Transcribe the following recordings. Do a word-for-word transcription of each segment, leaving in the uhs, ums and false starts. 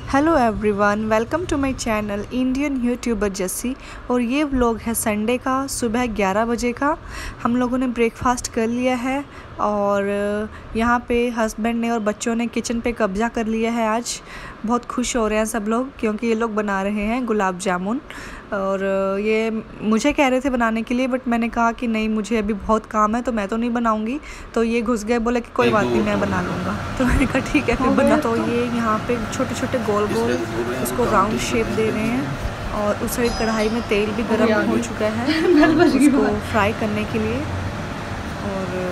Hello everyone, welcome to my channel Indian YouTuber Jassi. और ये vlog है संडे का सुबह ग्यारह बजे का। हम लोगों ने ब्रेकफास्ट कर लिया है और यहाँ पे हस्बैंड ने और बच्चों ने किचन पे कब्जा कर लिया है। आज बहुत खुश हो रहे हैं सब लोग क्योंकि ये लोग बना रहे हैं गुलाब जामुन। और ये मुझे कह रहे थे बनाने के लिए, बट मैंने कहा कि नहीं, मुझे अभी बहुत काम है तो मैं तो नहीं बनाऊंगी। तो ये घुस गए, बोले कि कोई बात नहीं, मैं बना लूँगा। तो मैंने कहा ठीक है फिर बना। तो ये यहाँ पे छोटे छोटे गोल गोल उसको राउंड शेप दे रहे हैं और उस साइड कढ़ाई में तेल भी गर्म हो चुका है उसको फ्राई करने के लिए। और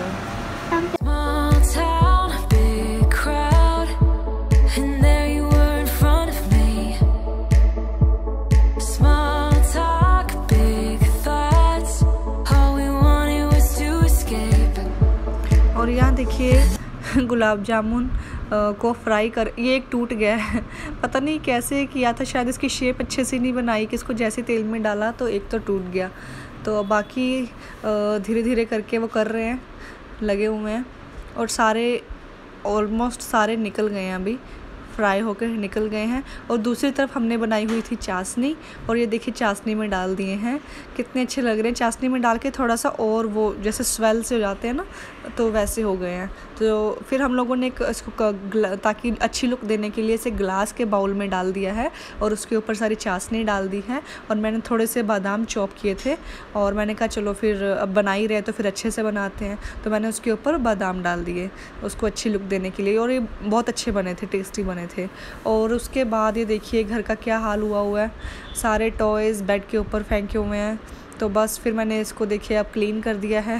और यहाँ देखिए गुलाब जामुन को फ्राई कर, ये एक टूट गया है। पता नहीं कैसे किया था, शायद इसकी शेप अच्छे से नहीं बनाई कि इसको जैसे तेल में डाला तो एक तो टूट गया। तो बाकी धीरे धीरे करके वो कर रहे हैं, लगे हुए हैं। और सारे ऑलमोस्ट सारे निकल गए हैं, अभी फ्राई होकर निकल गए हैं। और दूसरी तरफ हमने बनाई हुई थी चाशनी, और ये देखिए चाशनी में डाल दिए हैं। कितने अच्छे लग रहे हैं। चाशनी में डाल के थोड़ा सा और वो जैसे स्वेल से हो जाते हैं ना, तो वैसे हो गए हैं। तो फिर हम लोगों ने इसको ताकि अच्छी लुक देने के लिए इसे ग्लास के बाउल में डाल दिया है और उसके ऊपर सारी चाशनी डाल दी है। और मैंने थोड़े से बादाम चॉप किए थे और मैंने कहा चलो फिर अब बना ही रहे तो फिर अच्छे से बनाते हैं। तो मैंने उसके ऊपर बादाम डाल दिए उसको अच्छी लुक देने के लिए, और ये बहुत अच्छे बने थे, टेस्टी बने थे। और उसके बाद ये देखिए घर का क्या हाल हुआ हुआ है, सारे टॉयज़ बेड के ऊपर फेंके हुए हैं। तो बस फिर मैंने इसको देखिए अब क्लीन कर दिया है।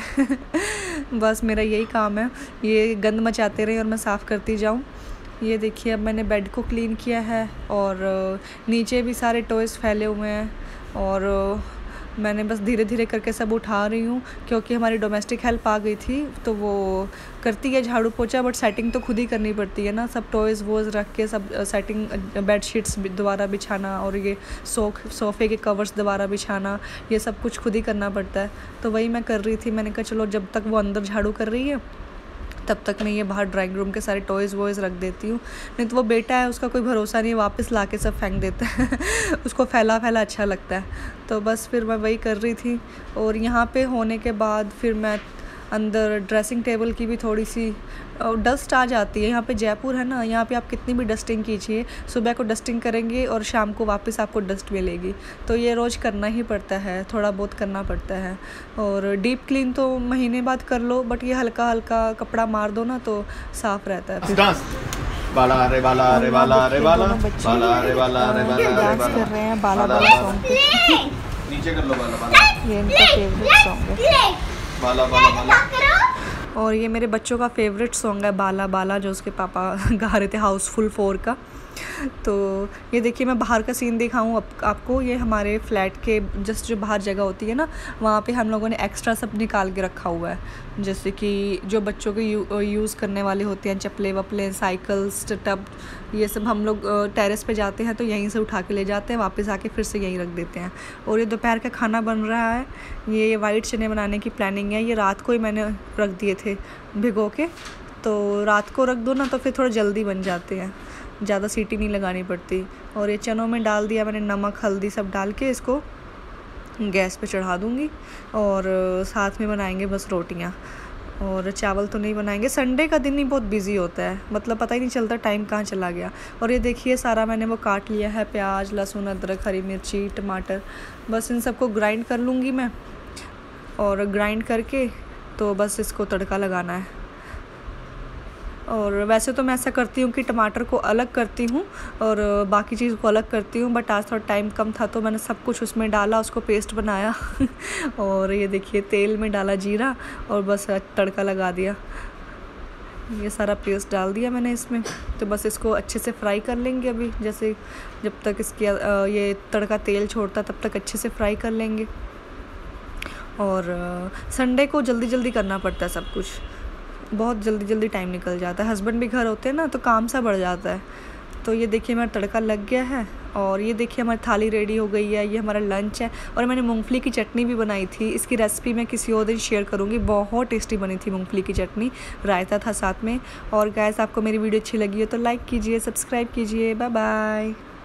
बस मेरा यही काम है, ये गंद मचाते रहे और मैं साफ़ करती जाऊँ। ये देखिए अब मैंने बेड को क्लीन किया है और नीचे भी सारे टॉयज़ फैले हुए हैं। और मैंने बस धीरे धीरे करके सब उठा रही हूँ क्योंकि हमारी डोमेस्टिक हेल्प आ गई थी, तो वो करती है झाड़ू पोछा, बट सेटिंग तो खुद ही करनी पड़ती है ना। सब टॉयज़ वोज़ रख के सब सेटिंग, बेडशीट्स दोबारा बिछाना और ये सोफ सोफ़े के कवर्स दोबारा बिछाना, ये सब कुछ खुद ही करना पड़ता है। तो वही मैं कर रही थी। मैंने कहा चलो जब तक वो अंदर झाड़ू कर रही है तब तक मैं ये बाहर ड्राइंग रूम के सारे टॉयज़ वॉयज़ रख देती हूँ। नहीं तो वो बेटा है, उसका कोई भरोसा नहीं है, वापस ला के सब फेंक देता है। उसको फैला फैला अच्छा लगता है। तो बस फिर मैं वही कर रही थी। और यहाँ पे होने के बाद फिर मैं अंदर ड्रेसिंग टेबल की भी थोड़ी सी डस्ट आ जाती है। यहाँ पे जयपुर है ना, यहाँ पे आप कितनी भी डस्टिंग कीजिए, सुबह को डस्टिंग करेंगे और शाम को वापस आपको डस्ट मिलेगी। तो ये रोज़ करना ही पड़ता है, थोड़ा बहुत करना पड़ता है। और डीप क्लीन तो महीने बाद कर लो, बट ये हल्का हल्का कपड़ा मार दो ना तो साफ़ रहता है। बाला रे बाला रे बाला रे बाला बाला रे बाला रे बाला डांस कर रहे हैं बाला बाला सॉन्ग पे। नीचे कर लो बाला बाला, ये इनका फेवरेट सॉन्ग है बाला बाला बाला। और ये मेरे बच्चों का फेवरेट सॉन्ग है बाला बाला, जो उसके पापा गा रहे थे हाउसफुल फोर का। तो ये देखिए मैं बाहर का सीन दिखाऊं आप, आपको। ये हमारे फ्लैट के जस्ट जो बाहर जगह होती है ना, वहाँ पे हम लोगों ने एक्स्ट्रा सब निकाल के रखा हुआ है। जैसे कि जो बच्चों के यू, यूज़ करने वाले होते हैं, चप्पलें वप्पलें, साइकिल्स, टब, ये सब हम लोग टेरेस पे जाते हैं तो यहीं से उठा के ले जाते हैं, वापस आके फिर से यहीं रख देते हैं। और ये दोपहर का खाना बन रहा है। ये वाइट चने बनाने की प्लानिंग है। ये रात को ही मैंने रख दिए थे भिगो के, तो रात को रख दो ना तो फिर थोड़ा जल्दी बन जाते हैं, ज़्यादा सीटी नहीं लगानी पड़ती। और ये चनों में डाल दिया मैंने नमक हल्दी सब डाल के, इसको गैस पे चढ़ा दूँगी। और साथ में बनाएंगे बस रोटियां, और चावल तो नहीं बनाएंगे। संडे का दिन ही बहुत बिजी होता है, मतलब पता ही नहीं चलता टाइम कहाँ चला गया। और ये देखिए सारा मैंने वो काट लिया है, प्याज लहसुन अदरक हरी मिर्ची टमाटर। बस इन सबको ग्राइंड कर लूँगी मैं, और ग्राइंड करके तो बस इसको तड़का लगाना है। और वैसे तो मैं ऐसा करती हूँ कि टमाटर को अलग करती हूँ और बाकी चीज़ को अलग करती हूँ, बट आज थोड़ा टाइम कम था तो मैंने सब कुछ उसमें डाला, उसको पेस्ट बनाया। और ये देखिए तेल में डाला जीरा और बस तड़का लगा दिया। ये सारा पेस्ट डाल दिया मैंने इसमें। तो बस इसको अच्छे से फ्राई कर लेंगे अभी, जैसे जब तक इसकी ये तड़का तेल छोड़ता तब तक अच्छे से फ्राई कर लेंगे। और संडे को जल्दी जल्दी करना पड़ता है सब कुछ, बहुत जल्दी जल्दी टाइम निकल जाता है। हस्बैंड भी घर होते हैं ना तो काम सा बढ़ जाता है। तो ये देखिए हमारा तड़का लग गया है और ये देखिए हमारी थाली रेडी हो गई है। ये हमारा लंच है और मैंने मूंगफली की चटनी भी बनाई थी। इसकी रेसिपी मैं किसी और दिन शेयर करूँगी। बहुत टेस्टी बनी थी मूंगफली की चटनी, रायता था साथ में। और गाइस आपको मेरी वीडियो अच्छी लगी हो तो लाइक कीजिए, सब्सक्राइब कीजिए। Bye bye.